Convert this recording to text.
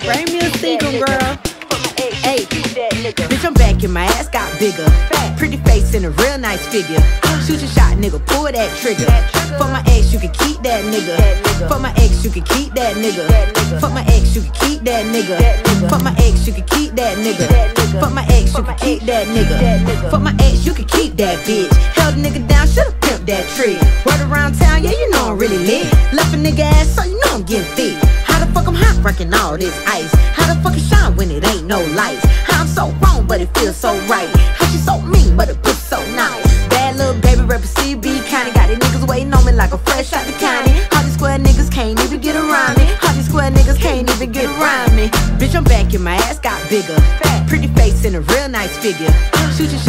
Bring me a single, girl. Hey, bitch, I'm back and my ass got bigger. Pretty face and a real nice figure. Shoot your shot, nigga, pull that trigger. For my ex, you can keep that nigga. For my ex, you can keep that nigga. For my ex, you can keep that nigga. For my ex, you can keep that nigga. For my ex, you can keep that nigga. For my ex, you can keep that bitch. Held a nigga down, should've pimped that trick. Word around town, yeah, you know I'm really lit. Left a nigga ass, so you know I'm getting thick. How the fuck I'm hot, wrecking all this ice? How the fuck it shine when it ain't no lights? How I'm so wrong, but it feels so right. How she so mean, but it puts so nice. Bad little baby rapper CB County. Got these niggas waiting on me like a fresh out the county. All these square niggas can't even get around me. All these square niggas can't even get around me. Bitch, I'm back and my ass got bigger. Pretty face and a real nice figure. Shoot your shot.